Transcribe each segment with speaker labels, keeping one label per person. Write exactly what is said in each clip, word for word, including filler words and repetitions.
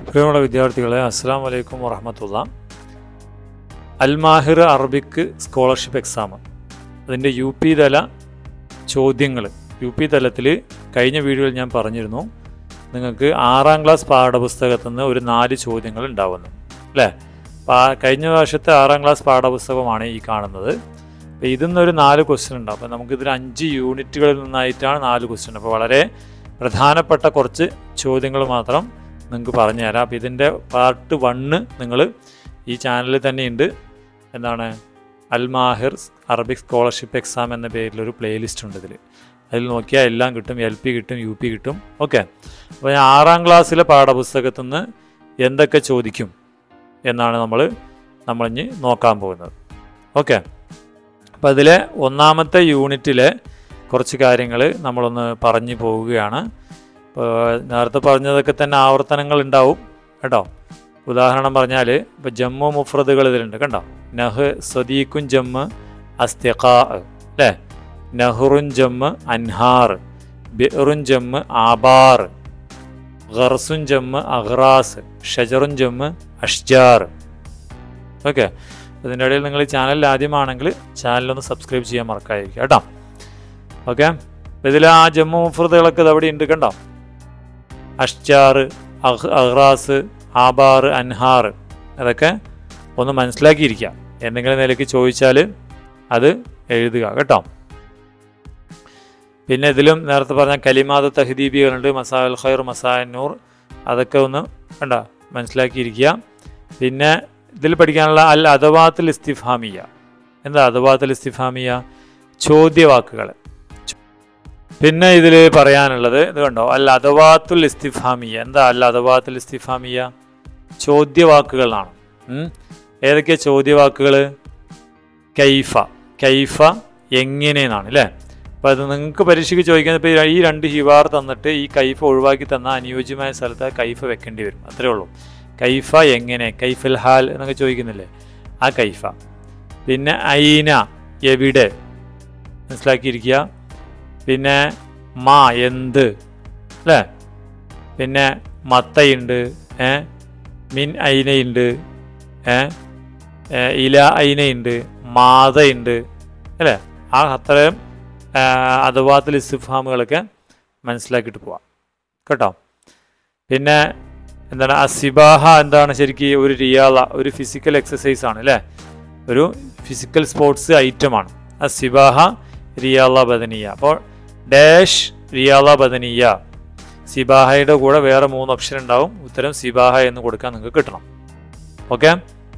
Speaker 1: പ്രിയമുള്ള വിദ്യാർത്ഥികളെ, അസ്സലാമു അലൈക്കും വറഹ്മത്തുള്ളാഹി. Al Mahir Arabic scholarship exam അതിൻ്റെ യു പി തല ചോദ്യങ്ങൾ യു പി തലത്തിൽ കഴിഞ്ഞ വീഡിയോയിൽ ഞാൻ പറഞ്ഞിരുന്നു. നിങ്ങൾക്ക് ആറാം ക്ലാസ് പാഠപുസ്തകത്തിൽ നിന്ന് ഒരു നാല് ചോദ്യങ്ങൾ ഉണ്ടാവുന്നു അല്ലേ. കഴിഞ്ഞ വർഷത്തെ ആറാം ക്ലാസ് പാഠപുസ്തകമാണ് ഈ കാണുന്നത്. അപ്പോൾ ഇതിൽ നിന്നൊരു നാല് ക്വസ്റ്റ്യൻ ഉണ്ടാവും. അപ്പോൾ നമുക്കിതിൽ അഞ്ച് യൂണിറ്റുകളിൽ നിന്നായിട്ടാണ് നാല് ക്വസ്റ്റ്യൻ. അപ്പോൾ വളരെ പ്രധാനപ്പെട്ട കുറച്ച് ചോദ്യങ്ങൾ മാത്രം നിങ്ങൾക്ക് പറഞ്ഞു തരാം. അപ്പോൾ ഇതിൻ്റെ പാർട്ട് വണ്ണ് നിങ്ങൾ ഈ ചാനലിൽ തന്നെയുണ്ട്. എന്താണ്, Al Mahir Arabic scholarship exam എന്ന പേരിലൊരു പ്ലേലിസ്റ്റ് ഉണ്ട്. ഇതിൽ അതിൽ നോക്കിയാൽ എല്ലാം കിട്ടും. എൽ പി കിട്ടും, യു പി കിട്ടും. ഓക്കെ. അപ്പോൾ ഞാൻ ആറാം ക്ലാസ്സിലെ പാഠപുസ്തകത്തിൽ നിന്ന് എന്തൊക്കെ ചോദിക്കും എന്നാണ് നമ്മൾ നമ്മളിഞ്ഞ് നോക്കാൻ പോകുന്നത്. ഓക്കെ. അപ്പോൾ അതിലെ ഒന്നാമത്തെ യൂണിറ്റിലെ കുറച്ച് കാര്യങ്ങൾ നമ്മളൊന്ന് പറഞ്ഞു പോവുകയാണ്. ഇപ്പോൾ നേരത്തെ പറഞ്ഞതൊക്കെ തന്നെ ആവർത്തനങ്ങൾ ഉണ്ടാവും കേട്ടോ. ഉദാഹരണം പറഞ്ഞാൽ ഇപ്പോൾ ജമ്മു മുഫ്രദുകൾ ഇതിലുണ്ട് കണ്ടോ. നഹ് സദീഖുൻ ജമ്മ് അസ്തിഖാ അല്ലേ, നഹ്റുൻ ജമ്മ് അൻഹാർ, ബിറുൻ ജമ്മ് ആബാർ, ഖർസുൻ ജമ്മ് അഖ്റാസ്, ഷജറുൻ ജമ്മ് അഷ്ജാർ. ഓക്കെ. ഇതിൻ്റെ ഇടയിൽ നിങ്ങൾ ഈ ചാനലിൽ ആദ്യമാണെങ്കിൽ ചാനലൊന്ന് സബ്സ്ക്രൈബ് ചെയ്യാൻ മറക്കാതിരിക്കുക കേട്ടോ. ഓക്കെ. ഇതിൽ ആ ജമ്മു മുഫ്രദുകളൊക്കെ ഇത് അവിടെ ഉണ്ട് കണ്ടോ. അഷ്ജാർ, അഹ് അഖ്റാസ്, ആബാർ, അൻഹാർ, അതൊക്കെ ഒന്ന് മനസ്സിലാക്കിയിരിക്കുക. എന്തെങ്കിലും നിലയ്ക്ക് ചോദിച്ചാൽ അത് എഴുതുക കേട്ടോ. പിന്നെ ഇതിലും നേരത്തെ പറഞ്ഞ കലിമാത് തഹദീബികളുണ്ട്, മസാൽ ഖൈർ, മസാൻ നൂർ, അതൊക്കെ ഒന്ന് കണ്ട മനസ്സിലാക്കിയിരിക്കുക. പിന്നെ ഇതിൽ പഠിക്കാനുള്ള അൽ അദവാത്തുൽ ഇസ്തിഫാമിയ. എന്താ അദവാത്തുൽ ഇസ്തിഫാമിയ? ചോദ്യവാക്കുകൾ. പിന്നെ ഇതിൽ പറയാനുള്ളത് ഇത് കണ്ടോ, അൽ അദവാത്തുൽ ഇസ്തിഫാമിയ. എന്താ അൽ അദവാത്തുൽ ഇസ്തിഫാമിയ? ചോദ്യവാക്കുകളാണ്. ഏതൊക്കെ ചോദ്യവാക്കുകൾ? കൈഫ, കൈഫ എങ്ങനെയെന്നാണ് അല്ലേ. അപ്പോൾ അത് നിങ്ങൾക്ക് പരീക്ഷയ്ക്ക് ചോദിക്കുന്നത് ഇപ്പോൾ ഈ രണ്ട് ഹിവാർ തന്നിട്ട് ഈ കൈഫ ഒഴിവാക്കി തന്നാൽ അനുയോജ്യമായ സ്ഥലത്ത് കൈഫ വെക്കേണ്ടി വരും. അത്രേ ഉള്ളൂ. കൈഫ എങ്ങനെ, കൈഫൽ ഹാൽ എന്നൊക്കെ ചോദിക്കുന്നില്ലേ, ആ കൈഫ. പിന്നെ ഐന എവിടെ, മനസ്സിലാക്കിയിരിക്കുക. പിന്നെ മാ എന്ത് അല്ലേ. പിന്നെ മത്തയുണ്ട്, ഏ മിൻ ഐനയുണ്ട്, ഏ ഇല ഐനയുണ്ട്, മാതയുണ്ട് അല്ലേ. ആ അത്രയും അദവാത്തുൽ ഇസ്തിഫാമുകളൊക്കെ മനസ്സിലാക്കിയിട്ട് പോവാം കേട്ടോ. പിന്നെ എന്താണ് അസിബാഹ? എന്താണ് ശരിക്കും? ഒരു റിയാള, ഒരു ഫിസിക്കൽ എക്സസൈസ് ആണ് അല്ലേ, ഒരു ഫിസിക്കൽ സ്പോർട്സ് ഐറ്റമാണ് അസിബാഹ റിയാള ബദനിയ. അപ്പോൾ ഡാഷ് റിയാള ബദനിയ. സിബാഹയുടെ കൂടെ വേറെ മൂന്ന് ഓപ്ഷൻ ഉണ്ടാവും. ഉത്തരം സിബാഹ എന്ന് കൊടുക്കാൻ നിങ്ങൾക്ക് കിട്ടണം. ഓക്കെ.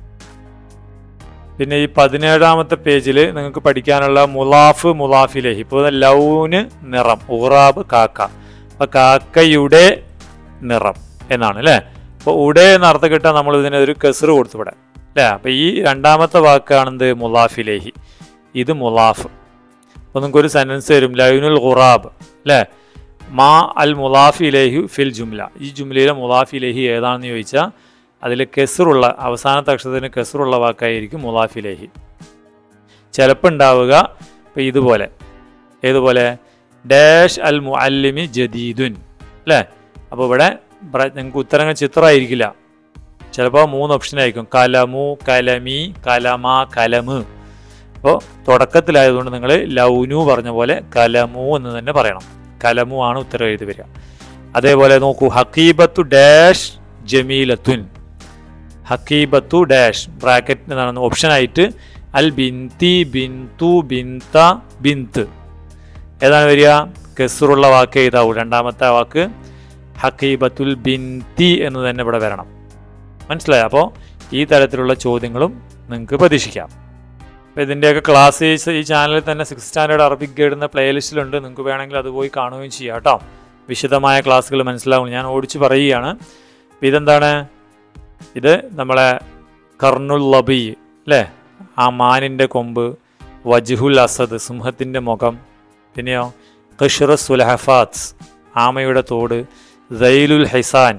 Speaker 1: പിന്നെ ഈ പതിനേഴാമത്തെ പേജിൽ നിങ്ങൾക്ക് പഠിക്കാനുള്ള മുലാഫ് മുലാഫിലേഹി. ഇപ്പോൾ ലൗന് നിറം, ഉറാബ് കാക്ക. അപ്പോൾ കാക്കയുടെ നിറം എന്നാണ് അല്ലേ. അപ്പോൾ ഉടെ എന്ന അർത്ഥം കിട്ടാൻ നമ്മൾ ഇതിന് ഒരു കെസർ കൊടുത്തു ഇവിടെ അല്ലേ. അപ്പോൾ ഈ രണ്ടാമത്തെ വാക്കാണെന്ത്? മുലാഫിലേഹി. ഇത് മുലാഫ്. അപ്പോൾ നിങ്ങൾക്കൊരു സെൻറ്റൻസ് വരും, ലൗനുൽ ഖുറാബ് അല്ലേ. മാ അൽ മുലാഫിലേഹി ഫിൽ ജുംല. ഈ ജുംലയിലെ മുലാഫിലേഹി ഏതാണെന്ന് ചോദിച്ചാൽ അതിൽ കെസറുള്ള, അവസാനത്തെ അക്ഷരത്തിന് കെസറുള്ള വാക്കായിരിക്കും മുലാഫിലേഹി. ചിലപ്പോൾ ഉണ്ടാവുക ഇപ്പോൾ ഇതുപോലെ, ഏതുപോലെ ഡാഷ് അൽ മുഅല്ലിമി ജദീദുൻ അല്ലേ. അപ്പോൾ ഇവിടെ നിങ്ങൾക്ക് ഉത്തരങ്ങൾ ചിത്രമായിരിക്കില്ല. ചിലപ്പോൾ മൂന്ന് ഓപ്ഷൻ ആയിരിക്കും, കലമു, കലമി, കലമ, കലമ്. അപ്പോൾ തുടക്കത്തിലായതുകൊണ്ട് നിങ്ങൾ ലൗനു പറഞ്ഞ പോലെ കലമു എന്ന് തന്നെ പറയണം. കലമു ആണ് ഉത്തരം എഴുതി വരിക. അതേപോലെ നോക്കൂ, ഹക്കീബത്തു ഡാഷ് ജമീലത്തുൻ. ഹക്കീബത്തു ഡാഷ് ബ്രാക്കറ്റ് എന്നാണ് ഓപ്ഷനായിട്ട് അൽ ബിന്തി, ബിന്തു, ബിന്ത, ബിന്ത്. ഏതാണ് വരിക? കെസറുള്ള വാക്ക് എഴുതാവൂ. രണ്ടാമത്തെ വാക്ക് ഹക്കീബത്തുൽ ബിന്തി എന്ന് തന്നെ ഇവിടെ വരണം. മനസ്സിലായോ? അപ്പോൾ ഈ തരത്തിലുള്ള ചോദ്യങ്ങളും നിങ്ങൾക്ക് പ്രതീക്ഷിക്കാം. അപ്പോൾ ഇതിൻ്റെയൊക്കെ ക്ലാസ് ഈ ചാനലിൽ തന്നെ സിക്സ് സ്റ്റാൻഡേർഡ് അറബിക് ഗൈഡ് എന്ന പ്ലേലിസ്റ്റിലുണ്ട്. നിങ്ങൾക്ക് വേണമെങ്കിൽ അത് പോയി കാണുകയും ചെയ്യാം കേട്ടോ. വിശദമായ ക്ലാസ്സുകൾ മനസ്സിലാവും. ഞാൻ ഓടിച്ച് പറയുകയാണ്. അപ്പോൾ ഇതെന്താണ്? ഇത് നമ്മളെ കർണുൽ ലബി അല്ലേ, ആ മാനിൻ്റെ കൊമ്പ്. വജ്ഹുൽ അസദ്, സിംഹത്തിൻ്റെ മുഖം. പിന്നെയോ ഖഷ്റ സുലഹഫാത്ത്, ആമയുടെ തോട്. സൈലുൽ ഹിസാൻ,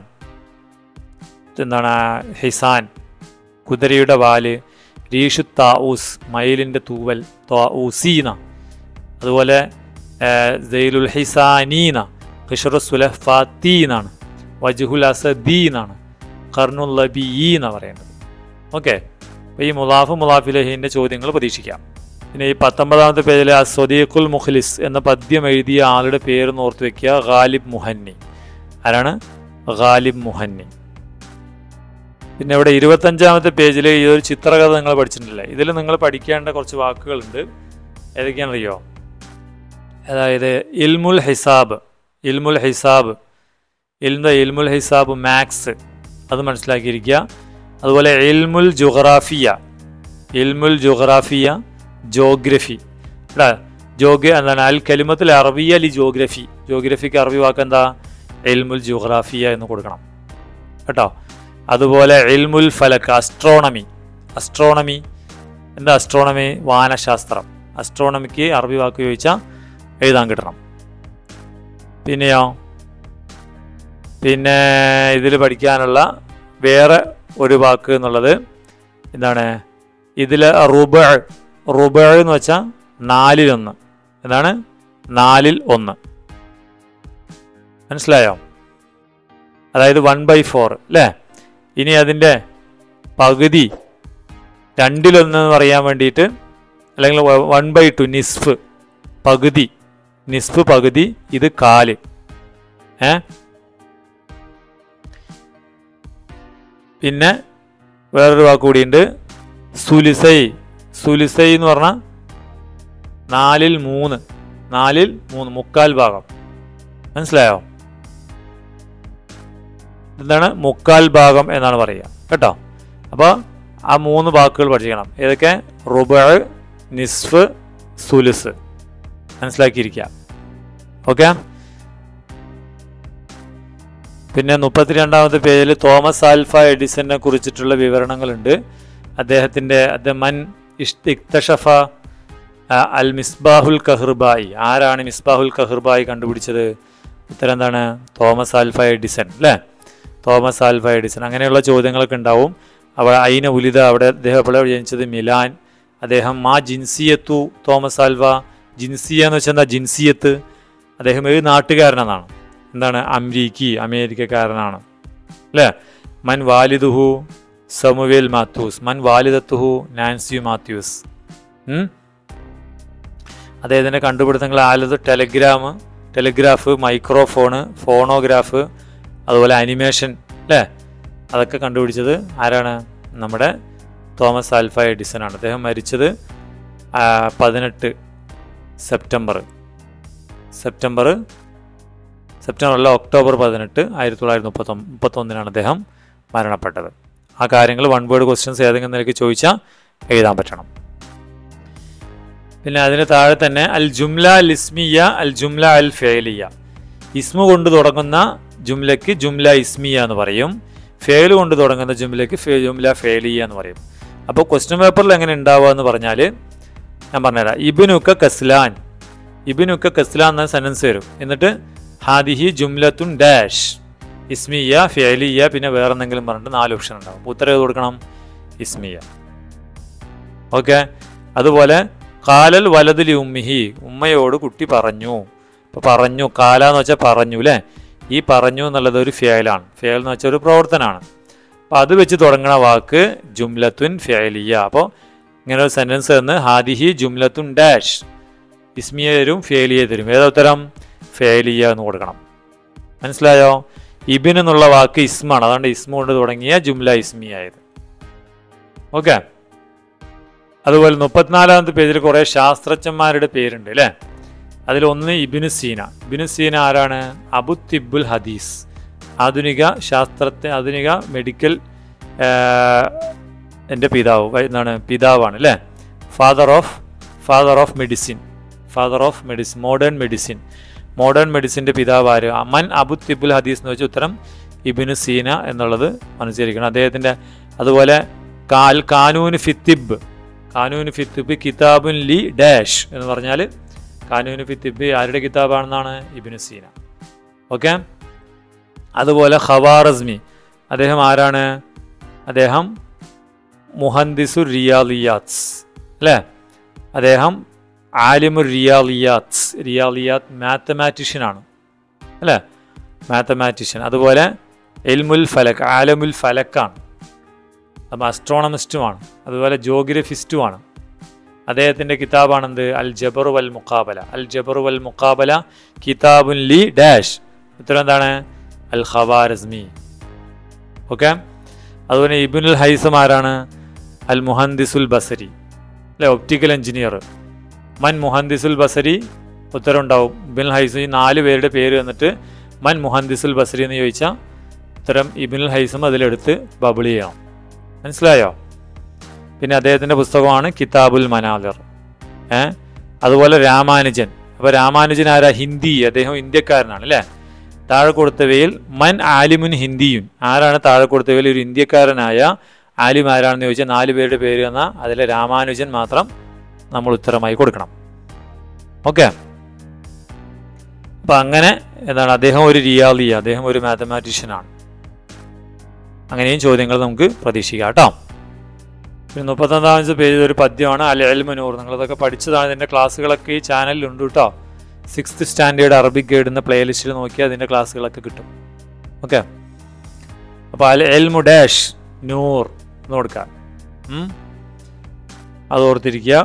Speaker 1: എന്താണ് ഹിസാൻ, കുതിരയുടെ വാല്. രീഷു താഊസ്, മയിലിൻ്റെ തൂവൽ. താഊസീന. അതുപോലെ സൈലുൽ ഹിസാനീന, ഖഷ്റ സുലഹഫാത്തീനാണ്. വജ്ഹുൽ അസദീനാണ്. ഖർനുൽ ലബീ എന്നാണ് പറയുന്നത്. ഓക്കെ, അപ്പോൾ ഈ മുലാഫ് മുലാഫിലഹിൻ്റെ ചോദ്യങ്ങൾ പ്രതീക്ഷിക്കാം. പിന്നെ ഈ പത്തൊമ്പതാമത്തെ പേജിലെ അസ്വദീഖുൽ മുഖ്ലിസ് എന്ന പദ്യം എഴുതിയ ആളുടെ പേര് ഓർത്ത് വയ്ക്കുക. ഗാലിബ് മുഹന്നി. ആരാണ്? ഗാലിബ് മുഹന്നി. പിന്നെ ഇവിടെ ഇരുപത്തഞ്ചാമത്തെ പേജിൽ ഈ ഒരു ചിത്രകഥ നിങ്ങൾ പഠിച്ചിട്ടില്ലേ? ഇതിൽ നിങ്ങൾ പഠിക്കേണ്ട കുറച്ച് വാക്കുകളുണ്ട്. ഏതൊക്കെയാണെന്നറിയോ? അതായത് ഇൽമുൽ ഹിസാബ്, ഇൽമുൽ ഹിസാബ് ഇൽമ ഇൽമുൽ ഹിസാബ് മാത്സ്, അത് മനസ്സിലാക്കിയിരിക്കുക. അതുപോലെ ഇൽമുൽ ജുഗ്രാഫിയ, ഇൽമുൽ ജുഗ്രാഫിയ ജോഗ്രഫി. ഇവിടെ ജോഗ്ര എന്താണ്? അൽ കലിമത്തുൽ അറബിയ ലി ജോഗ്രഫി. ജോഗ്രഫിക്ക് അറബി വാക്ക് എന്താ? ഇൽമുൽ ജുഗ്രാഫിയ എന്ന് കൊടുക്കണം കേട്ടോ. അതുപോലെ ഇൽമുൽ ഫലക് അസ്ട്രോണമി. അസ്ട്രോണമി എന്താ? അസ്ട്രോണമി വാനശാസ്ത്രം. അസ്ട്രോണമിക്ക് അറബി വാക്ക് ചോദിച്ചാൽ എഴുതാൻ കിട്ടണം. പിന്നെയോ പിന്നെ ഇതിൽ പഠിക്കാനുള്ള വേറെ ഒരു വാക്ക് എന്നുള്ളത് എന്താണ്? ഇതിൽ റുബ, റുബ എന്ന് വെച്ചാൽ നാലിലൊന്ന്. എന്താണ്? നാലിൽ ഒന്ന്. മനസ്സിലായോ? അതായത് വൺ ബൈ ഫോർ അല്ലേ? ഇനി അതിൻ്റെ പകുതി രണ്ടിലൊന്ന് എന്ന് പറയാൻ വേണ്ടിയിട്ട്, അല്ലെങ്കിൽ വൺ ബൈ ടു നിസ്ഫ് പകുതി, നിസ്ഫ് പകുതി, ഇത് കാല്. ഏ പിന്നെ വേറൊരു വാക്ക് കൂടിയുണ്ട്, സുലിസൈ. സുലിസൈ എന്ന് പറഞ്ഞാൽ നാലിൽ മൂന്ന്, നാലിൽ മൂന്ന്, മുക്കാൽ ഭാഗം. മനസ്സിലായോ? എന്താണ്? മുക്കാൽ ഭാഗം എന്നാണ് പറയുക കേട്ടോ. അപ്പോൾ ആ മൂന്ന് വാക്കുകൾ പഠിക്കണം. ഏതൊക്കെ? റുബ, നിസ്ഫ്, സുലുസ്. മനസ്സിലാക്കിയിരിക്കുക. ഓക്കെ. പിന്നെ മുപ്പത്തിരണ്ടാമത്തെ പേജിൽ തോമസ് ആൽഫ എഡിസനെ കുറിച്ചിട്ടുള്ള വിവരണങ്ങളുണ്ട്. അദ്ദേഹത്തിൻ്റെ അദ്ദേഹം മൻ ഇക്തഷഫ അൽ മിസ്ബാഹുൽ കഹ്ർബായി. ആരാണ് മിസ്ബാഹുൽ കഹ്ർബായി കണ്ടുപിടിച്ചത്? ഉത്തരം എന്താണ്? തോമസ് ആൽഫ എഡിസൺ അല്ലേ? Thomas Alva Edison. അങ്ങനെയുള്ള ചോദ്യങ്ങളൊക്കെ ഉണ്ടാവും. അവിടെ അയിന ഉലിത, അവിടെ അദ്ദേഹം എപ്പോഴാണ് ജനിച്ചത്? മിലാൻ. അദ്ദേഹം മാ ജിൻസിയത്തു തോമസ് ആൽഫ. ജിൻസിയ എന്ന് വെച്ചാൽ എന്താ? ജിൻസിയത്ത്. അദ്ദേഹം ഏത് നാട്ടുകാരനെന്നാണ്? എന്താണ്? അമേരിക്കി, അമേരിക്കക്കാരനാണ് അല്ലേ? മൻ വാലിദുഹു സമുവേൽ മാത്യൂസ്. മൻ വാലിദത്തുഹു നാൻസി മാത്യൂസ്. അദ്ദേഹത്തിൻ്റെ കണ്ടുപിടുത്തങ്ങൾ ആലത് ടെലഗ്രാം, ടെലിഗ്രാഫ്, മൈക്രോഫോണ്, ഫോണോഗ്രാഫ്, അതുപോലെ അനിമേഷൻ അല്ലേ? അതൊക്കെ കണ്ടുപിടിച്ചത് ആരാണ്? നമ്മുടെ തോമസ് ആൽഫ എഡിസൺ ആണ്. അദ്ദേഹം മരിച്ചത് പതിനെട്ട് സെപ്റ്റംബർ സെപ്റ്റംബർ സെപ്റ്റംബർ അല്ല ഒക്ടോബർ പതിനെട്ട് ആയിരത്തി തൊള്ളായിരത്തി മുപ്പത്തൊ മുപ്പത്തൊന്നിനാണ് അദ്ദേഹം മരണപ്പെട്ടത്. ആ കാര്യങ്ങൾ വൺ വേർഡ് ക്വസ്റ്റ്യൻസ് ഏതെങ്കിലും നിലയ്ക്ക് ചോദിച്ചാൽ എഴുതാൻ പറ്റണം. പിന്നെ അതിന് താഴെ തന്നെ അൽ ജുംല അൽ ഇസ്മിയ, അൽ ജുംല അൽ ഫേലിയ. ഇസ്മു കൊണ്ട് തുടങ്ങുന്ന ജുംലയ്ക്ക് ജുംല ഇസ്മിയ എന്ന് പറയും. ഫേല് കൊണ്ട് തുടങ്ങുന്ന ജുംലയ്ക്ക് ഫേ ജുംല ഫേലിയ എന്ന് പറയും. അപ്പോൾ ക്വസ്റ്റ്യൻ പേപ്പറിൽ എങ്ങനെ ഉണ്ടാവുക എന്ന് പറഞ്ഞാൽ ഞാൻ പറഞ്ഞുതരാം. ഇബ്നുക കസ്ലാൻ, ഇബ്നുക കസ്ലാൻ എന്ന സെൻറ്റൻസ് വരും. എന്നിട്ട് ഹാദിഹി ജുംലത്തുൻ ഡാഷ് ഇസ്മിയ, ഫേലിയ, പിന്നെ വേറെ എന്തെങ്കിലും പറഞ്ഞിട്ട് നാല് ഓപ്ഷൻ ഉണ്ടാവും. ഉത്തരം ഏത് കൊടുക്കണം? ഇസ്മിയ. ഓക്കെ. അതുപോലെ കാലൽ വലതുലി ഉമ്മിഹി, ഉമ്മയോട് കുട്ടി പറഞ്ഞു. ഇപ്പോൾ പറഞ്ഞു, കാല എന്ന് വെച്ചാൽ പറഞ്ഞു അല്ലേ? ഈ പറഞ്ഞു എന്നുള്ളത് ഒരു ഫേലാണ്. ഫേൽ എന്ന് വെച്ചാൽ ഒരു പ്രവർത്തനമാണ്. അപ്പോൾ അത് വെച്ച് തുടങ്ങുന്ന വാക്ക് ജുംലത്തുൻ ഫേലിയ. അപ്പോൾ ഇങ്ങനെ ഒരു സെൻറ്റൻസ് തന്ന് ഹാദിഹി ജുംലത്തുൻ ഡാഷ് ഇസ്മിയ തരും, ഫേലിയ തരും. ഏതാ ഉത്തരം? ഫേലിയ എന്ന് കൊടുക്കണം. മനസ്സിലായോ? ഇബിൻ എന്നുള്ള വാക്ക് ഇസ്മാണ്. അതുകൊണ്ട് ഇസ്മ കൊണ്ട് തുടങ്ങിയ ജുംല ഇസ്മിയ ആയത്. ഓക്കെ. അതുപോലെ മുപ്പത്തിനാലാമത്തെ പേജിൽ കുറേ ശാസ്ത്രജ്ഞന്മാരുടെ പേരുണ്ട് അല്ലേ? അതിലൊന്ന് ഇബ്നു സീന. ഇബ്നു സീന ആരാണ്? അബു തിബുൽ ഹദീസ്. ആധുനിക ശാസ്ത്രത്തെ ആധുനിക മെഡിക്കൽ എൻ്റെ പിതാവ് എന്താണ്? പിതാവാണ് അല്ലേ? Father of father of medicine father of medicine modern medicine modern മെഡിസിൻ്റെ പിതാവ് ആര്? അമൻ അബു തിബുൽ ഹദീസ് എന്ന് വെച്ചാൽ ഉത്തരം ഇബ്നു സീന എന്നുള്ളത് മനസ്സിലാക്കണം. അദ്ദേഹത്തിൻ്റെ അതുപോലെ കാൽ കാനൂൻ ഫിത്തിബ് കാനൂൻ ഫിത്തിബ് കിതാബുൻ ലി ഡാഷ് എന്ന് പറഞ്ഞാൽ കാനൂൻ ഫിത്തിബ് ആരുടെ കിതാബാണെന്നാണ്? ഇബ്നു സീന. ഓക്കെ. അതുപോലെ ഖവാറസ്മി, അദ്ദേഹം ആരാണ്? അദ്ദേഹം മുഹന്ദിസു റിയാലിയാത്സ് അല്ലേ? അദ്ദേഹം ആലിമു റിയാലിയാത്സ് റിയാലിയാത്ത് മാത്തമാറ്റീഷ്യനാണ് അല്ലേ? മാത്തമാറ്റീഷ്യൻ. അതുപോലെ ഇൽമുൽ ഫലക്, ആലമുൽ ഫലക്കാണ്. അപ്പം അസ്ട്രോണമിസ്റ്റുമാണ്, അതുപോലെ ജോഗ്രഫിസ്റ്റുമാണ്. അദ്ദേഹത്തിൻ്റെ കിതാബാണെന്ത്? അൽ ജബർ വൽ മുഖാബല. അൽ ജബർ വൽ മുഖാബല കിതാബുൻ ലി ഡാഷ്. ഉത്തരം എന്താണ്? അൽ ഖവാരിസ്മി. ഓക്കെ. അതുപോലെ ഇബ്നുൽ ഹൈസം ആരാണ്? അൽ മുഹന്ദിസുൽ ബസരി അല്ലെ, ഒപ്റ്റിക്കൽ എഞ്ചിനീയർ. മൻ മുഹന്ദിസുൽ ബസരി, ഉത്തരം ഉണ്ടാവും ഇബ്നുൽ ഹൈസം. ഈ നാല് പേരുടെ പേര് വന്നിട്ട് മൻ മുഹന്ദിസുൽ ബസരി എന്ന് ചോദിച്ചാൽ ഉത്തരം ഇബ്നുൽ ഹൈസം അതിലെടുത്ത് ബബിൾ ചെയ്യണം. മനസ്സിലായോ? പിന്നെ അദ്ദേഹത്തിൻ്റെ പുസ്തകമാണ് കിതാബുൽ മനാദിർ. ഏഹ് അതുപോലെ രാമാനുജൻ. അപ്പോൾ രാമാനുജൻ ആരാ? ഹിന്ദി, അദ്ദേഹം ഇന്ത്യക്കാരനാണ് അല്ലേ. താഴെ കൊടുത്തവയിൽ മൻ ആലിമുൻ ഹിന്ദിയുൻ, ആരാണ് താഴെ കൊടുത്തവയിൽ ഒരു ഇന്ത്യക്കാരനായ ആലിം ആരാണെന്ന് ചോദിച്ചാൽ നാല് പേരുടെ പേര് എന്നാൽ അതിലെ രാമാനുജൻ മാത്രം നമ്മൾ ഉത്തരമായി കൊടുക്കണം. ഓക്കെ. അപ്പം അങ്ങനെ എന്താണ്, അദ്ദേഹം ഒരു റിയാലിയ, അദ്ദേഹം ഒരു മാത്തമാറ്റീഷ്യനാണ്. അങ്ങനെയും ചോദ്യങ്ങൾ നമുക്ക് പ്രതീക്ഷിക്കാം കേട്ടോ. പിന്നെ മുപ്പത്തൊന്നാമത്തെ പേജ് ഒരു പദ്യമാണ് അൽ ഇൽമു നൂർ. നിങ്ങളതൊക്കെ പഠിച്ചതാണ്. ഇതിൻ്റെ ക്ലാസ്സുകളൊക്കെ ഈ ചാനലിലുണ്ട് കേട്ടോ. സിക്സ്ത് സ്റ്റാൻഡേർഡ് അറബിക് ഗൈഡ് എന്ന പ്ലേലിസ്റ്റിൽ നോക്കിയാൽ അതിൻ്റെ ക്ലാസ്സുകളൊക്കെ കിട്ടും. ഓക്കെ. അപ്പോൾ അൽ ഇൽമു ഡാഷ് നൂർ എന്ന് കൊടുക്കാം. അത് ഓർത്തിരിക്കുക.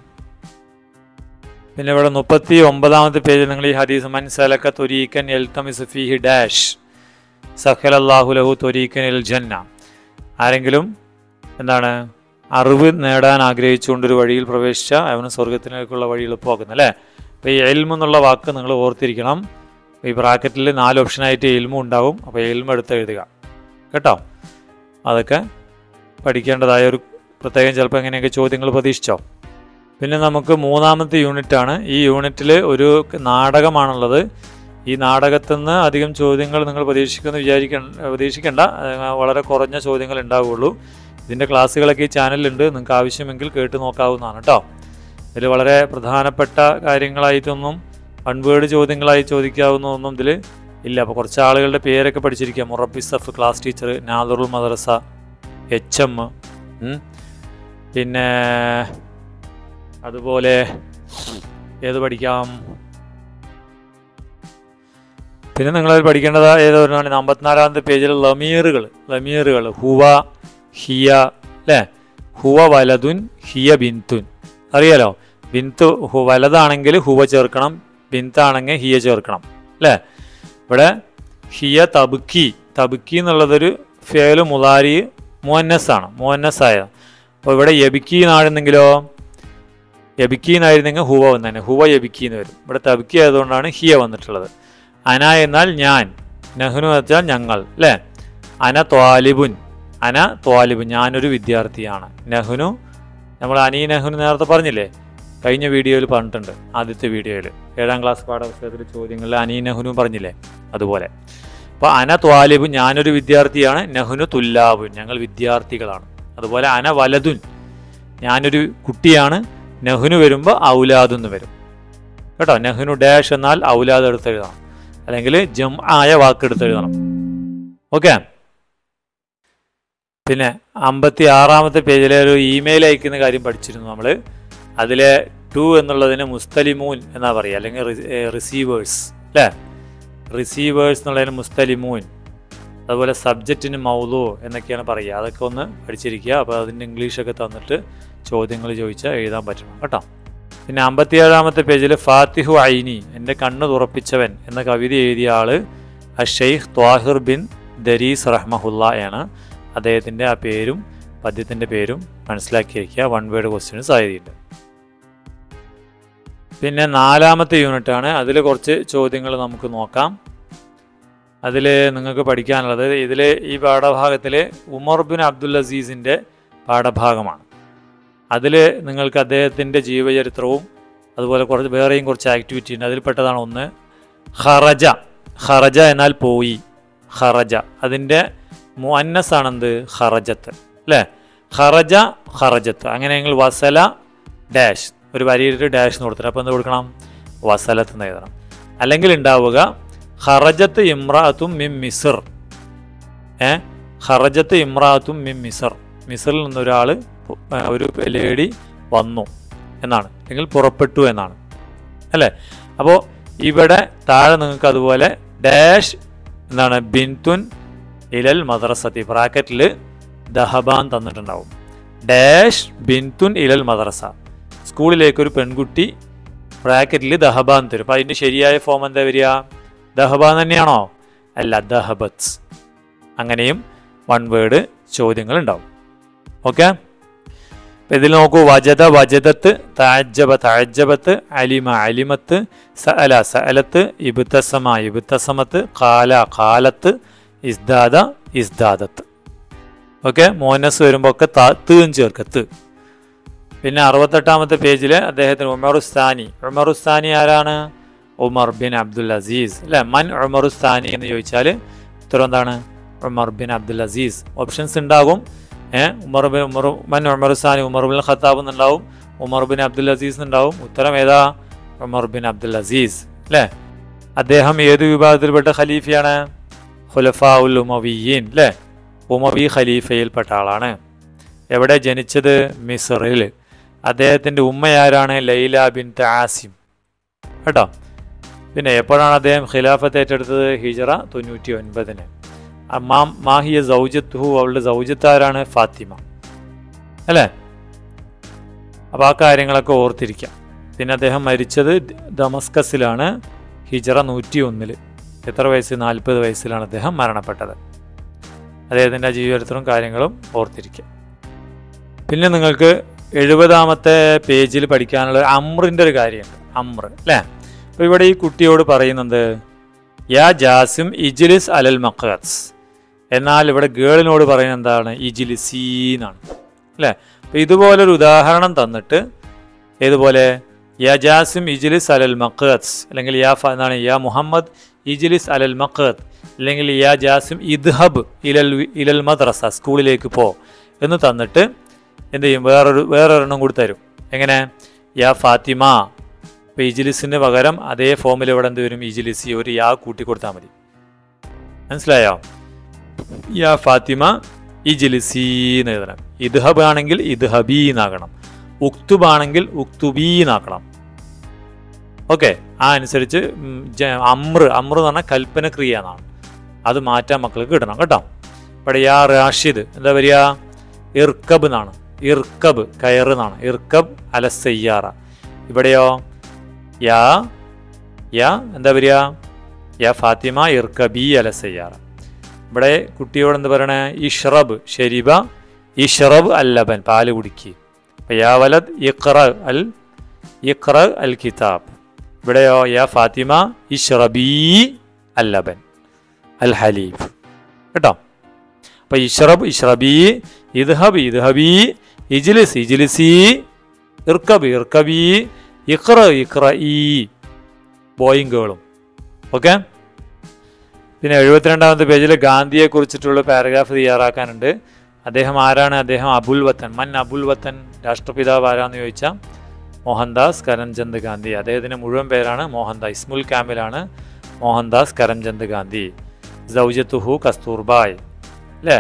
Speaker 1: പിന്നെ ഇവിടെ മുപ്പത്തി ഒമ്പതാമത്തെ പേജിൽ നിങ്ങൾ ഈ ഹദീസ് മൻ സലക ത്വരീഖൻ യൽതമിസു ഫീഹി ഡാഷ് സഖലല്ലാഹു ലഹു ത്വരീഖൻ ഇൽ ജന്ന. ആരെങ്കിലും എന്താണ് അറിവ് നേടാൻ ആഗ്രഹിച്ചുകൊണ്ടൊരു വഴിയിൽ പ്രവേശിച്ച അവന് സ്വർഗത്തിലേക്കുള്ള വഴി എളുപ്പമാക്കുന്നു അല്ലേ. അപ്പോൾ ഈ എൽമു എന്നുള്ള വാക്ക് നിങ്ങൾ ഓർത്തിരിക്കണം. ഈ ബ്രാക്കറ്റിൽ നാല് ഓപ്ഷനായിട്ട് എൽമു ഉണ്ടാവും. അപ്പോൾ എൽമു എടുത്ത് എഴുതുക കേട്ടോ. അതൊക്കെ പഠിക്കേണ്ടതായ ഒരു പ്രത്യേകം ചിലപ്പോൾ എങ്ങനെയൊക്കെ ചോദ്യങ്ങൾ പ്രതീക്ഷിച്ചോ. പിന്നെ നമുക്ക് മൂന്നാമത്തെ യൂണിറ്റാണ്. ഈ യൂണിറ്റിൽ ഒരു നാടകമാണുള്ളത്. ഈ നാടകത്തിൽ നിന്ന് അധികം ചോദ്യങ്ങൾ നിങ്ങൾ പ്രതീക്ഷിക്കുമെന്ന് വിചാരിക്ക പ്രതീക്ഷിക്കേണ്ട വളരെ കുറഞ്ഞ ചോദ്യങ്ങൾ ഉണ്ടാവുകയുള്ളൂ. ഇതിൻ്റെ ക്ലാസ്സുകളൊക്കെ ഈ ചാനലിലുണ്ട്, നിങ്ങൾക്ക് ആവശ്യമെങ്കിൽ കേട്ട് നോക്കാവുന്നതാണ് കേട്ടോ. ഇതിൽ വളരെ പ്രധാനപ്പെട്ട കാര്യങ്ങളായിട്ടൊന്നും വൺ വേർഡ് ചോദ്യങ്ങളായി ചോദിക്കാവുന്നതൊന്നും ഇതിൽ ഇല്ല. അപ്പോൾ കുറച്ച് ആളുകളുടെ പേരൊക്കെ പഠിച്ചിരിക്കുക. മുറബി സഫ്, ക്ലാസ് ടീച്ചർ, നാദറുൽ മദ്രസ, എച്ച് എം, പിന്നെ അതുപോലെ ഏത് പഠിക്കാം. പിന്നെ നിങ്ങളത് പഠിക്കേണ്ടത് ഏതൊരെണ്ണമാണ്? അമ്പത്തിനാലാമത്തെ പേജിൽ ലമീറുകൾ. ലമീറുകൾ ഹുവ, ഹിയ അല്ലേ. ഹുവ വലതുൻ, ഹിയ ബിന്തുൻ. അറിയാലോ, ബിന്തു ഹു വലതാണെങ്കിൽ ഹുവ ചേർക്കണം, ബിന്താണെങ്കിൽ ഹിയ ചേർക്കണം അല്ലേ. ഇവിടെ ഹിയ തബുക്കി. തബുക്കി എന്നുള്ളതൊരു ഫേല് മുലാരി മുഅന്നസാണ്, മുഅന്നസായ. അപ്പോൾ ഇവിടെ യബിക്കി എന്നായിരുന്നെങ്കിലോ, യബിക്കി എന്നായിരുന്നെങ്കിൽ ഹുവ വന്നേനെ, ഹുവ യബിക്കി എന്ന് വരും. ഇവിടെ തബുക്കി ആയതുകൊണ്ടാണ് ഹിയ വന്നിട്ടുള്ളത്. അന എന്നാൽ ഞാൻ, നഹ്നു വെച്ചാൽ ഞങ്ങൾ അല്ലേ. അന ത്വാലിബുൻ, അന ത്വാലിബുൻ ഞാനൊരു വിദ്യാർത്ഥിയാണ്. നഹ്നു നമ്മൾ അനീ നഹ്നു നേരത്തെ പറഞ്ഞില്ലേ, കഴിഞ്ഞ വീഡിയോയിൽ പറഞ്ഞിട്ടുണ്ട്. ആദ്യത്തെ വീഡിയോയിൽ ഏഴാം ക്ലാസ് പാഠപുസ്തകത്തിലെ ചോദ്യങ്ങളിൽ അനീ നഹ്നു പറഞ്ഞില്ലേ, അതുപോലെ. അപ്പോൾ അന ത്വാലിബുൻ ഞാനൊരു വിദ്യാർത്ഥിയാണ്, നഹ്നു തുല്ലാബുൻ ഞങ്ങൾ വിദ്യാർത്ഥികളാണ്. അതുപോലെ അന വലതുൻ ഞാനൊരു കുട്ടിയാണ്, നഹ്നു വരുമ്പോൾ ഔലാദ് എന്ന് വരും കേട്ടോ. നഹ്നു ഡാഷ് എന്നാൽ ഔലാദ് എടുത്ത് എഴുതണം, അല്ലെങ്കിൽ ജം ആയ വാക്കെടുത്ത് എഴുതണം. ഓക്കെ. പിന്നെ അമ്പത്തി ആറാമത്തെ പേജിലെ ഒരു ഇമെയിൽ അയക്കുന്ന കാര്യം പഠിച്ചിരുന്നു നമ്മൾ. അതിലെ ടു എന്നുള്ളതിന് മുസ്തലിമൂൻ എന്നാ പറയുക, അല്ലെങ്കിൽ റിസീവേഴ്സ് അല്ലേ. റിസീവേഴ്സ് എന്നുള്ളതിന് മുസ്തലിമൂൻ. അതുപോലെ സബ്ജക്റ്റിന് മൗലു എന്നൊക്കെയാണ് പറയുക. അതൊക്കെ ഒന്ന് പഠിച്ചിരിക്കുക. അപ്പോൾ അതിൻ്റെ ഇംഗ്ലീഷൊക്കെ തന്നിട്ട് ചോദ്യങ്ങൾ ചോദിച്ചാൽ എഴുതാൻ പറ്റണം കേട്ടോ. പിന്നെ അമ്പത്തിയേഴാമത്തെ പേജിൽ ഫാത്തിഹു ഐനി എൻ്റെ കണ്ണ് തുറപ്പിച്ചവൻ എന്ന കവിത എഴുതിയ ആൾ അഷെയ്ഖ് ത്വാഹിർ ബിൻ ദരീസ് റഹ്മഹുല്ല ആണ്. അദ്ദേഹത്തിൻ്റെ ആ പേരും പദ്യത്തിൻ്റെ പേരും മനസ്സിലാക്കിയിരിക്കുക. വൺ വേർഡ് ക്വസ്റ്റ്യന് സാധ്യതയുണ്ട്. പിന്നെ നാലാമത്തെ യൂണിറ്റാണ്. അതിൽ കുറച്ച് ചോദ്യങ്ങൾ നമുക്ക് നോക്കാം. അതിൽ നിങ്ങൾക്ക് പഠിക്കാനുള്ളത് ഇതിൽ ഈ പാഠഭാഗത്തിൽ ഉമർ ബിൻ അബ്ദുൽ അസീസിൻ്റെ പാഠഭാഗമാണ്. അതിൽ നിങ്ങൾക്ക് അദ്ദേഹത്തിൻ്റെ ജീവചരിത്രവും അതുപോലെ കുറച്ച് വേറെയും കുറച്ച് ആക്ടിവിറ്റി ഉണ്ട്. അതിൽപ്പെട്ടതാണ് ഒന്ന് ഖറജ. ഖറജ എന്നാൽ പോയി, ഖറജ അതിൻ്റെ മുഅന്നസാണെന്ത് ഖറജത്ത് അല്ലേ. ഖറജ ഖറജത്ത്. അങ്ങനെയെങ്കിൽ വസല ഡാഷ് ഒരു വരിയിട്ട് ഡാഷ് എന്ന് കൊടുത്തിട്ട് അപ്പോൾ എന്ത് കൊടുക്കണം? വസലത്ത് എന്ന് എഴുതണം. അല്ലെങ്കിൽ ഉണ്ടാവുക ഖറജത്ത് ഇമ്രാത്തും മിം മിസർ. ഏ ഖറജത്ത് ഇമ്രാത്തും മിം മിസർ. മിസറിൽ നിന്നൊരാൾ ഒരു ലേഡി വന്നു എന്നാണ്, അല്ലെങ്കിൽ പുറപ്പെട്ടു എന്നാണ് അല്ലേ. അപ്പോൾ ഇവിടെ താഴെ നിങ്ങൾക്ക് അതുപോലെ ഡാഷ് എന്താണ് ബിൻതുൻ ഇലൽ മദ്രസത്തി, ബ്രാക്കറ്റിൽ ദഹബാൻ തന്നിട്ടുണ്ടാവും. ഡാഷ് ബിൻതുൻ ഇലൽ മദ്രസ, സ്കൂളിലേക്കൊരു പെൺകുട്ടി ബ്രാക്കറ്റിൽ ദഹബാൻ തരും. അപ്പം അതിൻ്റെ ശരിയായ ഫോം എന്താ വരിക? ദഹബാൻ തന്നെയാണോ? അല്ല, ദഹബത്ത്. അങ്ങനെയും വൺ വേർഡ് ചോദ്യങ്ങൾ ഉണ്ടാവും. ഓക്കെ, ഇതിൽ നോക്കൂ. വജദ വജദത്ത്, തഅജ്ജബ തഅജ്ജബത്ത്, അലിമ അലിമത്ത്, സഅല സഅലത്ത്, ഇബ്തസമ ഇബ്തസമത്ത്, ഖാല ഖാലത്ത്, ഇസ്ദാദ ഇസ്ദാദത്ത്. ഓക്കെ, മോനസ് വരുമ്പോൾ ഒക്കെ തീൻ ചേർക്കത്ത്. പിന്നെ അറുപത്തെട്ടാമത്തെ പേജിൽ അദ്ദേഹത്തിന് ഉമറുസ്ഥാനി. ഉമറുസ്ഥാനി ആരാണ്? ഉമർ ബിൻ അബ്ദുൽ അസീസ് അല്ലെ. മൻ ഉമറുസ്ഥാനി എന്ന് ചോദിച്ചാൽ ഉത്തരം എന്താണ്? ഉമർ ബിൻ അബ്ദുൽ അസീസ്. ഓപ്ഷൻസ് ഉണ്ടാകും. ഏഹ് ഉമർ ബിൻ ഉമർ മൻ ഉമറുസ്ഥാനി, ഉമർ ബിൻ ഖത്താബ് എന്നുണ്ടാവും, ഉമർ ബിൻ അബ്ദുൽ അസീസ് എന്നുണ്ടാവും. ഉത്തരം ഏതാ? ഉമർ ബിൻ അബ്ദുൽ അസീസ് അല്ലേ. അദ്ദേഹം ഏത് വിഭാഗത്തിൽപ്പെട്ട ഖലീഫയാണ്? ഖുലഫാ ഉൽ ഉമവിയ്യീൻ അല്ലേ. ഉമവി ഖലീഫയിൽപ്പെട്ട ആളാണ്. എവിടെ ജനിച്ചത്? മിസ്റിൽ. അദ്ദേഹത്തിൻ്റെ ഉമ്മയാരാണ്? ലൈല ബിൻ ആസിം കേട്ടോ. പിന്നെ എപ്പോഴാണ് അദ്ദേഹം ഖിലാഫത്ത് ഏറ്റെടുത്തത്? ഹിജറ തൊണ്ണൂറ്റി ഒൻപതിന്. മാം മാഹിയ സൗജത്തുഹു, അവളുടെ സൗജത്താരാണ്? ഫാത്തിമ അല്ലേ. അപ്പോൾ ആ കാര്യങ്ങളൊക്കെ ഓർത്തിരിക്കാം. പിന്നെ അദ്ദേഹം മരിച്ചത് ദമസ്കസിലാണ് ഹിജറ നൂറ്റി ഒന്നിൽ. എത്ര വയസ്സ്? നാൽപ്പത് വയസ്സിലാണ് അദ്ദേഹം മരണപ്പെട്ടത്. അദ്ദേഹത്തിൻ്റെ ജീവചരിത്രവും കാര്യങ്ങളും ഓർത്തിരിക്കാം. പിന്നെ നിങ്ങൾക്ക് എഴുപതാമത്തെ പേജിൽ പഠിക്കാനുള്ള അമ്രിൻ്റെ ഒരു കാര്യമുണ്ട്. അമ്ര അല്ലേ. അപ്പോൾ ഇവിടെ ഈ കുട്ടിയോട് പറയുന്നത് യാ ജാസിം ഇജ്ലിസ് അലൽ മഖ്അസ്. എന്നാൽ ഇവിടെ ഗേളിനോട് പറയുന്നത് എന്താണ്? ഇജ്ലിസീ എന്നാണ് അല്ലേ. അപ്പോൾ ഇതുപോലൊരു ഉദാഹരണം തന്നിട്ട് ഏതുപോലെ യാ ജാസിം ഇജ്ലിസ് അലൽ മഖ്അസ്, അല്ലെങ്കിൽ യാ എന്താണ് യാ മുഹമ്മദ് ഇജ്ലിസ് അലൽ മഖ്അത്ത്, അല്ലെങ്കിൽ യാ ജാസിം ഇദ്ഹബ് ഇലൽ ഇലൽ മദ്രസ, സ്കൂളിലേക്ക് പോ എന്ന് തന്നിട്ട് എന്ത് ചെയ്യും? വേറൊരു വേറൊരെണ്ണം കൂടി തരും. എങ്ങനെ? യാ ഫാത്തിമ. ഇപ്പോൾ ഇജ്ലിസിന് പകരം അതേ ഫോമിൽ ഇവിടെ എന്ത് വരും? ഇജ്ലിസി, ഒരു യാ കൂട്ടി കൊടുത്താൽ മതി. മനസ്സിലായോ? യാ ഫാത്തിമ ഇജ്ലിസി എന്ന് എഴുതണം. ഇദ്ഹബ് ആണെങ്കിൽ ഇദ്ഹബീ എന്നാകണം. ഉക്തുബ് ആണെങ്കിൽ ഉക്തുബീ എന്നാക്കണം. ഓക്കെ, ആ അനുസരിച്ച് അമ്ര അമ്ര എന്ന് പറഞ്ഞാൽ കൽപ്പന ക്രിയ എന്നാണ്. അത് മാറ്റാൻ മക്കൾക്ക് കിട്ടണം കേട്ടോ. ഇവിടെ യാ റാഷിദ് എന്താ വരിക? ഇർക്കബ് എന്നാണ്. ഇർക്കബ് കയറ് എന്നാണ്. ഇർക്കബ് അല സയ്യാറ. ഇവിടെയോ യാ യാ എന്താ വരിക? യാ ഫാത്തിമ ഇർക്കബി അല സയ്യാറ. ഇവിടെ കുട്ടിയോട് എന്ത് പറയണേ? ഇഷ്റബ് ഷെരിബ ഇഷ്റബ് അൽ ലബൻ, പാല് കുടിക്കുക. അപ്പം യാ വലദ് ഇഖ്റ അൽ ഇഖ്റ അൽ കിതാബ്. ഇവിടെയോ യാ ഫാത്തിമ ഇഷ്റബി അൽ ലബൻ അൽ ഹലീബ് കേട്ടോ. അപ്പം ഇഷ്റബ് ഇഷ്റബി, ഇദ്ഹബ് ഇദ്ഹബി, ഇജ്ലിസ് ഇജ്ലിസി, ഇർക്കബ് ഇർക്കബി, ഇഖ്റ ഇഖ്റഇ, ബോയും ഗേളും. ഓക്കെ, പിന്നെ എഴുപത്തിരണ്ടാമത്തെ പേജിൽ ഗാന്ധിയെ കുറിച്ചിട്ടുള്ള പാരഗ്രാഫ് തയ്യാറാക്കാനുണ്ട്. അദ്ദേഹം ആരാണ്? അദ്ദേഹം അബുൽ വത്തൻ. മൻ അബുൽ വത്തൻ, രാഷ്ട്രപിതാവ് ആരാന്ന് ചോദിച്ചാൽ മോഹൻദാസ് കരംചന്ദ് ഗാന്ധി. അദ്ദേഹത്തിൻ്റെ മുഴുവൻ പേരാണ് മോഹൻദാസ്. ഇസ്മുൽ കാമിലാണ് മോഹൻദാസ് കരംചന്ദ് ഗാന്ധി. സൗജത്തുഹു കസ്തൂർബായ് അല്ലേ.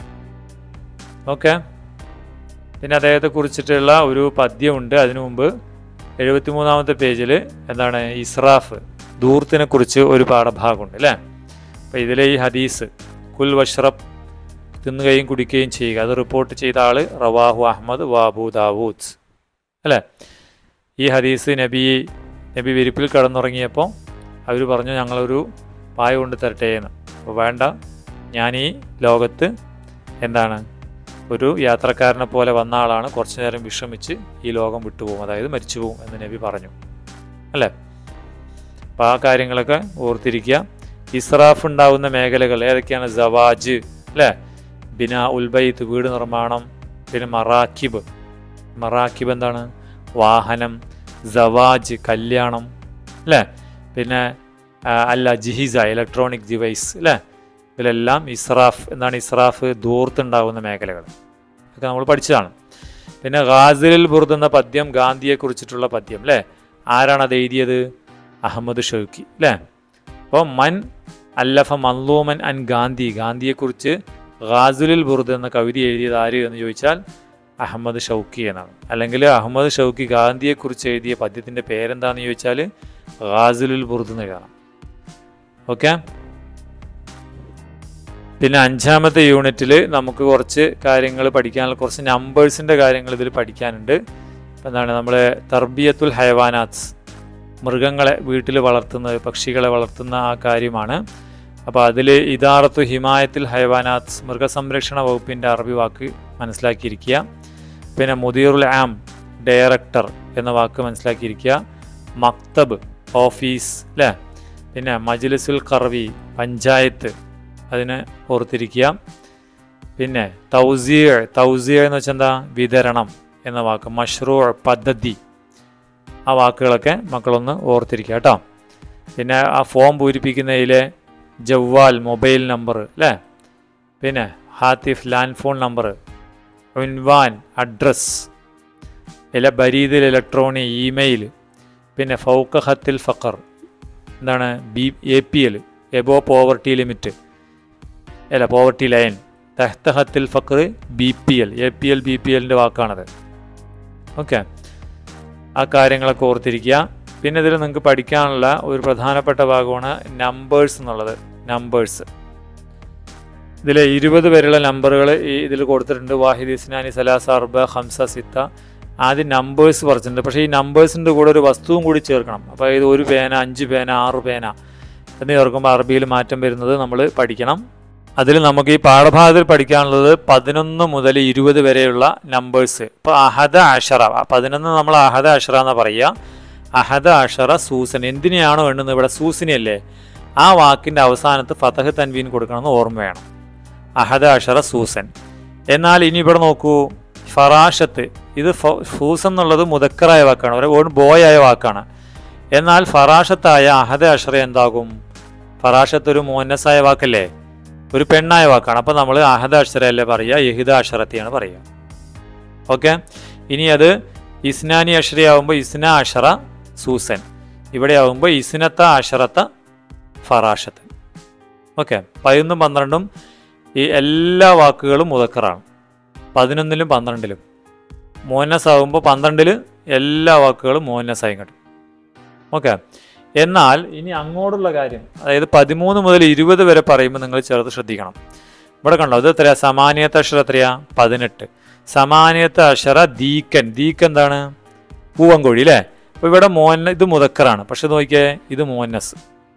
Speaker 1: ഓക്കെ, പിന്നെ അദ്ദേഹത്തെ കുറിച്ചിട്ടുള്ള ഒരു പദ്യമുണ്ട്. അതിനു മുമ്പ് എഴുപത്തി മൂന്നാമത്തെ പേജിൽ എന്താണ്? ഇസ്രാഫ്, ധൂർത്തിനെ കുറിച്ച് ഒരു പാഠഭാഗമുണ്ട് അല്ലേ. അപ്പം ഇതിലെ ഈ ഹദീസ് കുൽ വഷ്റബ്, തിന്നുകയും കുടിക്കുകയും ചെയ്യുക, അത് റിപ്പോർട്ട് ചെയ്ത ആൾ റവാഹു അഹ്മദ് വാബു ദാവൂദ് അല്ലേ. ഈ ഹദീസ് നബി നബി വിരിപ്പിൽ കടന്നുറങ്ങിയപ്പോൾ അവർ പറഞ്ഞു ഞങ്ങളൊരു പായ കൊണ്ട് തരട്ടെ എന്ന്. അപ്പോൾ വേണ്ട, ഞാൻ ഈ ലോകത്ത് എന്താണ് ഒരു യാത്രക്കാരനെ പോലെ വന്ന ആളാണ്, കുറച്ചു നേരം വിശ്രമിച്ച് ഈ ലോകം വിട്ടുപോകും, അതായത് മരിച്ചു പോകും എന്ന് നബി പറഞ്ഞു അല്ലേ. അപ്പോൾ ആ കാര്യങ്ങളൊക്കെ ഓർത്തിരിക്കുക. ഇസ്രാഫ് ഉണ്ടാകുന്ന മേഖലകൾ ഏതൊക്കെയാണ്? സവാജ് അല്ലേ, ബിനാ ഉൽബൈത്ത് വീട് നിർമ്മാണം, പിന്നെ മറാക്കിബ്, മറാക്കിബ് എന്താണ്? വാഹനം, സവാജ് കല്യാണം അല്ലേ, പിന്നെ അല്ല ജിഹിസ ഇലക്ട്രോണിക് ഡിവൈസ് അല്ലേ. ഇതിലെല്ലാം ഇസ്രാഫ് എന്താണ്? ഇസ്രാഫ് ധൂർത്തുണ്ടാകുന്ന മേഖലകൾ ഒക്കെ നമ്മൾ പഠിച്ചതാണ്. പിന്നെ ഗാസിലുൽ ബുർദ് എന്ന പദ്യം ഗാന്ധിയെ കുറിച്ചിട്ടുള്ള പദ്യം അല്ലേ. ആരാണ് അത് എഴുതിയത്? അഹമ്മദ് ഷൗക്കി അല്ലേ. അപ്പോൾ മൻ അല്ലഫ മൻലൂമൻ അൻ ഗാന്ധി, ഗാന്ധിയെക്കുറിച്ച് ഗാസിലുൽ ബുർദ് എന്ന കവിത എഴുതിയത് ആര് എന്ന് ചോദിച്ചാൽ അഹമ്മദ് ഷൗക്കി എന്നാണ്. അല്ലെങ്കിൽ അഹമ്മദ് ഷൗക്കി ഗാന്ധിയെക്കുറിച്ച് എഴുതിയ പദ്യത്തിൻ്റെ പേരെന്താണെന്ന് ചോദിച്ചാൽ ഗാസിലുൽ ബുർദ് എന്ന് എഴുതണം. ഓക്കെ, പിന്നെ അഞ്ചാമത്തെ യൂണിറ്റിൽ നമുക്ക് കുറച്ച് കാര്യങ്ങൾ പഠിക്കാനുള്ള കുറച്ച് നമ്പേഴ്സിൻ്റെ കാര്യങ്ങൾ ഇതിൽ പഠിക്കാനുണ്ട്. എന്താണ് നമ്മൾ തർബിയത്തുൽ ഹയവാനാത്ത്, മൃഗങ്ങളെ വീട്ടിൽ വളർത്തുന്നത്, പക്ഷികളെ വളർത്തുന്ന ആ കാര്യമാണ്. അപ്പോൾ അതിൽ ഇദാറത്തു ഹിമായത്തുൽ ഹയവാനാത്ത്, മൃഗസംരക്ഷണ വകുപ്പിൻ്റെ അറബി വാക്ക് മനസ്സിലാക്കിയിരിക്കുക. പിന്നെ മുദീറുൽ ആം, ഡയറക്ടർ എന്ന വാക്ക് മനസ്സിലാക്കിയിരിക്കുക. മക്തബ്, ഓഫീസ് അല്ലേ. പിന്നെ മജ്ലിസുൽ ഖർവി, പഞ്ചായത്ത്, അതിന് ഓർത്തിരിക്കുക. പിന്നെ തൗസിയ, തൗസിയ എന്ന് വെച്ചാൽ എന്താ, വിതരണം എന്ന വാക്ക്. മഷ്റൂ, പദ്ധതി, ആ വാക്കുകളൊക്കെ മക്കളൊന്ന് ഓർത്തിരിക്കുക കേട്ടോ. പിന്നെ ആ ഫോം പൂരിപ്പിക്കുന്നതിലെ ജവ്വാൽ, മൊബൈൽ നമ്പർ അല്ലേ. പിന്നെ ഹാത്തിഫ്, ലാൻഡ് ഫോൺ നമ്പർ. ഉൻവാൻ, അഡ്രസ്. ഇല ബരീദിൽ, ഇലക്ട്രോണിക്, ഇമെയിൽ. പിന്നെ ഫൗക ഖത്തിൽ ഫഖർ, എന്താണ് B A P L, above poverty limit അല്ല പോവർട്ടി ലൈൻ. തഹ്ത ഖത്തിൽ ഫഖർ B P L, A P L B P എല്ലിൻ്റെ വാക്കാണത്. ഓക്കെ, ആ കാര്യങ്ങളൊക്കെ ഓർത്തിരിക്കുക. പിന്നെ ഇതിൽ നിങ്ങൾക്ക് പഠിക്കാനുള്ള ഒരു പ്രധാനപ്പെട്ട ഭാഗമാണ് നമ്പേഴ്സ് എന്നുള്ളത്. നമ്പേഴ്സ് ഇതിൽ ഇരുപത് വരെയുള്ള നമ്പറുകൾ ഈ ഇതിൽ കൊടുത്തിട്ടുണ്ട്. വാഹിദ്, ഇസ്നാനി, സലാസ, അർബ, ഹംസ, സിത്ത. ആദ്യം നമ്പേഴ്സ് പറഞ്ഞിട്ടുണ്ട്. പക്ഷേ ഈ നമ്പേഴ്സിൻ്റെ കൂടെ ഒരു വസ്തുവും കൂടി ചേർക്കണം. അപ്പോൾ ഇത് ഒരു പേന, അഞ്ച് പേന, ആറ് പേന എന്ന് ചേർക്കുമ്പോൾ അറബിയിൽ മാറ്റം വരുന്നത് നമ്മൾ പഠിക്കണം. അതിൽ നമുക്ക് ഈ പാഠഭാഗത്തിൽ പഠിക്കാനുള്ളത് പതിനൊന്ന് മുതൽ ഇരുപത് വരെയുള്ള നമ്പേഴ്സ്. ഇപ്പോൾ അഹദ അഷറ, പതിനൊന്ന് നമ്മൾ അഹദ അഷറ എന്നാണ് പറയുക. അഹദ അഷറ സൂസൻ, എന്തിനെയാണോ എണ്ണുന്നത് ഇവിടെ സൂസിനെയല്ലേ, ആ വാക്കിൻ്റെ അവസാനത്ത് ഫതഹ് തൻവീൻ കൊടുക്കണമെന്ന് ഓർമ്മ വേണം. അഹദ അഷറ സൂസൻ. എന്നാൽ ഇനി ഇവിടെ നോക്കൂ, ഫറാഷത്ത്, ഇത് ഫൂസ് എന്നുള്ളത് മുദക്കറായ വാക്കാണ്, ഒരു ബോയ് ആയ വാക്കാണ്. എന്നാൽ ഫറാഷത്തായ അഹദ അഷറ എന്താകും? ഫറാഷത്ത് ഒരു മുഅന്നസായ വാക്കല്ലേ, ഒരു പെണ്ണായ വാക്കാണ്. അപ്പോൾ നമ്മൾ അഹദ അഷറയല്ലേ പറയുക, യഹിദ അഷറത്തെയാണ് പറയുക. ഓക്കെ, ഇനി അത് ഇസ്നാനി അഷറയാവുമ്പോൾ ഇസ്ന അഷറ സൂസൻ, ഇവിടെ ആവുമ്പോൾ ഇസ്നത്ത അഷറത്ത ഫറാഷത്ത്. ഓക്കെ, പതിനൊന്നും പന്ത്രണ്ടും ഈ എല്ലാ വാക്കുകളും മുദക്കറാണ്. പതിനൊന്നിലും പന്ത്രണ്ടിലും മുഅന്നസ് ആകുമ്പോൾ പന്ത്രണ്ടിൽ എല്ലാ വാക്കുകളും മുഅന്നസായി കിട്ടും. ഓക്കെ, എന്നാൽ ഇനി അങ്ങോട്ടുള്ള കാര്യം, അതായത് പതിമൂന്ന് മുതൽ ഇരുപത് വരെ പറയുമ്പോൾ നിങ്ങൾ ചേർത്ത് ശ്രദ്ധിക്കണം. ഇവിടെ കണ്ടോ, ഇത് എത്രയാ? സമാനിയത്ത് അഷറ എത്രയാ? പതിനെട്ട്. സമാനിയത്ത് അഷറ ദീക്കൻ, ദീക്ക് എന്താണ്? പൂവൻകോഴി അല്ലേ. അപ്പോൾ ഇവിടെ മോന്ന, ഇത് മുദക്കറാണ്, പക്ഷെ നോക്കിയേ ഇത് മുഅന്നസ്.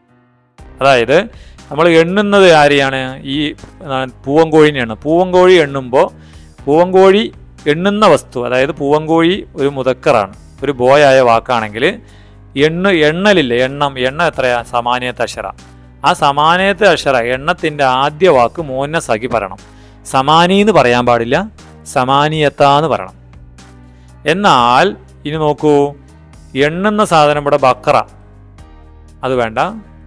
Speaker 1: അതായത് നമ്മൾ എണ്ണുന്നത് ആരെയാണ്? ഈ പൂവൻകോഴിനെയാണ്. പൂവൻകോഴി എണ്ണുമ്പോൾ പൂവൻകോഴി എണ്ണുന്ന വസ്തു, അതായത് പൂവൻകോഴി ഒരു മുദക്കറാണ്, ഒരു ബോയായ വാക്കാണെങ്കിൽ എണ്ണ എണ്ണലില്ല, എണ്ണം, എണ്ണ എത്രയാ? സമാനിയത്ത് അഷറ. ആ സമാനിയത്ത് അഷറ എണ്ണത്തിൻ്റെ ആദ്യ വാക്ക് മുഅന്നസാക്കി പറയണം. സമാനി എന്ന് പറയാൻ പാടില്ല, സമാനിയത്താന്ന് പറയണം. എന്നാൽ ഇനി നോക്കൂ, എണ്ണുന്ന സാധനം ഇവിടെ ബക്കറ, അത് വേണ്ട.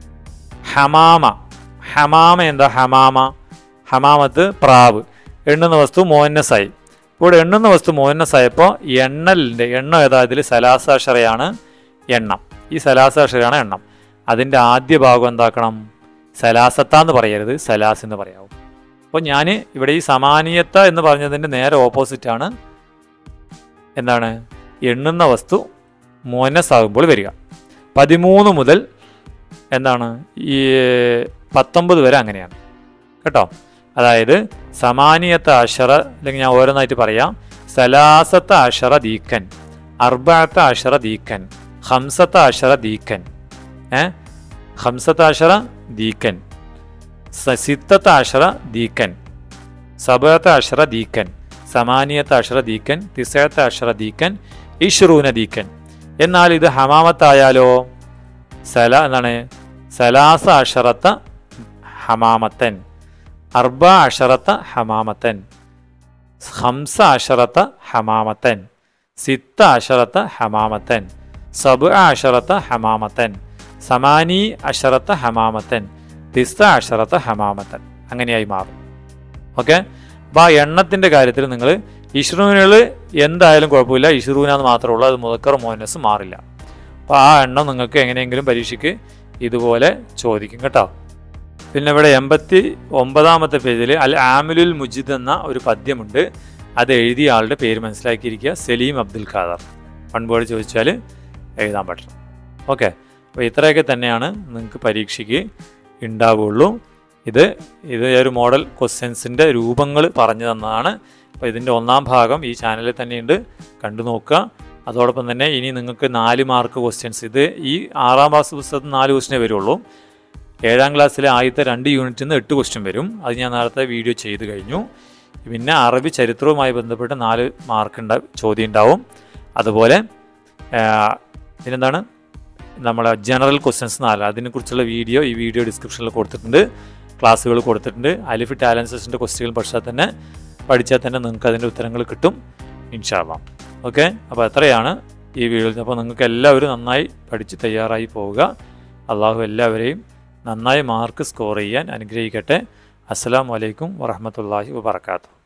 Speaker 1: ഹമാമ, ഹമാമ എന്താ? ഹമാമ, ഹമാമത്ത് പ്രാവ്. എണ്ണുന്ന വസ്തു മുഅന്നസായി. ഇവിടെ എണ്ണുന്ന വസ്തു മുഅന്നസായപ്പോൾ എണ്ണലിൻ്റെ എണ്ണം ഏതാ? ഇതിൽ സലാസാഷറയാണ് എണ്ണം. ഈ സലാസാഷറയാണ് എണ്ണം. അതിൻ്റെ ആദ്യ ഭാഗം എന്താക്കണം? സലാസത്താന്ന് പറയരുത്, സലാസ് എന്ന് പറയാവും. അപ്പോൾ ഞാൻ ഇവിടെ ഈ സമാനിയത്ത എന്ന് പറഞ്ഞതിൻ്റെ നേരെ ഓപ്പോസിറ്റാണ് എന്താണ്? എണ്ണുന്ന വസ്തു മുഅന്നസാകുമ്പോൾ വരിക. പതിമൂന്ന് മുതൽ എന്താണ് ഈ പത്തൊമ്പത് വരെ അങ്ങനെയാണ് കേട്ടോ. അതായത് സമാനിയത്ത അഷറ, അല്ലെങ്കിൽ ഞാൻ ഓരോന്നായിട്ട് പറയാം. സലാസത്ത അഷറ ദീക്കൻ, അർബഅത്ത അഷറ ദീക്കൻ, ഹംസത്ത അഷറ ദീക്കൻ, ഏ ഹംസത്ത അഷറ ദീക്കൻ, സിത്തത്ത അഷറ ദീക്കൻ, സബഅത്ത അഷറ ദീക്കൻ, സമാനിയത്ത അഷറ ദീക്കൻ, തിസഅത്ത അഷറ ദീക്കൻ, ഇശ്റൂന ദീക്കൻ. എന്നാൽ ഇത് ഹമാമത്തായാലോ? സല എന്താണ്? സലാസ അഷറത്ത ഹമാമത്തൻ, അർബ അഷറത്ത ഹമാമത്തൻ, ഹംസ അഷറത്ത ഹമാമത്തൻ, സിത്ത അഷറത്ത ഹമാമത്തൻ, സബ് അഷറത്ത ഹമാമത്തൻ, സമാനി അഷറത്ത ഹമാമത്തൻ, തിസ്ത അഷറത്ത ഹമാമത്തൻ. അങ്ങനെയായി മാറും. ഓക്കെ, അപ്പോൾ ആ എണ്ണത്തിൻ്റെ കാര്യത്തിൽ നിങ്ങൾ ഇഷ്റൂനുകൾ എന്തായാലും കുഴപ്പമില്ല, ഇഷ്റൂനാന്ന് മാത്രമേ ഉള്ളൂ, അത് മുദക്കർ മുഅന്നസ് മാറില്ല. അപ്പോൾ ആ എണ്ണം നിങ്ങൾക്ക് എങ്ങനെയെങ്കിലും പരീക്ഷയ്ക്ക് ഇതുപോലെ ചോദിക്കും കേട്ടോ. പിന്നെ ഇവിടെ എൺപത്തി ഒമ്പതാമത്തെ പേജിൽ അൽ ആമിലുൽ മുജിദ് എന്ന ഒരു പദ്യമുണ്ട്. അത് എഴുതിയ ആളുടെ പേര് മനസ്സിലാക്കിയിരിക്കുക, സലീം അബ്ദുൽ ഖാദർ. പൺപോട് ചോദിച്ചാൽ എഴുതാൻ പറ്റണം. ഓക്കെ, അപ്പോൾ ഇത്രയൊക്കെ തന്നെയാണ് നിങ്ങൾക്ക് പരീക്ഷയ്ക്ക് ഉണ്ടാവുകയുള്ളൂ. ഇത് ഇത് ഒരു മോഡൽ ക്വസ്റ്റ്യൻസിൻ്റെ രൂപങ്ങൾ പറഞ്ഞു തന്നതാണ്. അപ്പോൾ ഇതിൻ്റെ ഒന്നാം ഭാഗം ഈ ചാനലിൽ തന്നെയുണ്ട്, കണ്ടു നോക്കുക. അതോടൊപ്പം തന്നെ ഇനി നിങ്ങൾക്ക് നാല് മാർക്ക് ക്വസ്റ്റ്യൻസ്, ഇത് ഈ ആറാം ക്ലാസ് പുസ്തകത്തിൽ നാല് ക്വസ്റ്റ്യനേ വരുള്ളൂ. ഏഴാം ക്ലാസ്സിലെ ആദ്യത്തെ രണ്ട് യൂണിറ്റിൽ നിന്ന് എട്ട് ക്വസ്റ്റ്യൻ വരും. അത് ഞാൻ നേരത്തെ വീഡിയോ ചെയ്ത് കഴിഞ്ഞു. പിന്നെ അറബി ചരിത്രവുമായി ബന്ധപ്പെട്ട് നാല് മാർക്ക് ഉണ്ടാവും, ചോദ്യം ഉണ്ടാവും. അതുപോലെ പിന്നെന്താണ് നമ്മളെ ജനറൽ ക്വസ്റ്റ്യൻസ് നാല്, അതിനെക്കുറിച്ചുള്ള വീഡിയോ ഈ വീഡിയോ ഡിസ്ക്രിപ്ഷനിൽ കൊടുത്തിട്ടുണ്ട്, ക്ലാസ്സുകൾ കൊടുത്തിട്ടുണ്ട്. അലിഫ് ടാലൻസസിൻ്റെ ക്വസ്റ്റ്യൻ പഠിച്ചാൽ തന്നെ പഠിച്ചാൽ തന്നെ നിങ്ങൾക്ക് അതിൻ്റെ ഉത്തരങ്ങൾ കിട്ടും ഇൻഷാ അല്ലാഹ്. ഓക്കെ, അപ്പോൾ അത്രയാണ് ഈ വീഡിയോ. അപ്പോൾ നിങ്ങൾക്ക് എല്ലാവരും നന്നായി പഠിച്ച് തയ്യാറായി പോവുക. അള്ളാഹു എല്ലാവരെയും നന്നായി മാർക്ക് സ്കോർ ചെയ്യാൻ അനുഗ്രഹിക്കട്ടെ. അസ്സലാമു അലൈക്കും വറഹ്മത്തുള്ളാഹി വബറകാതുഹു.